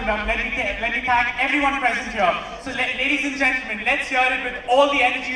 enough, let me thank everyone present here. So ladies and gentlemen, let's hear it with all the energy.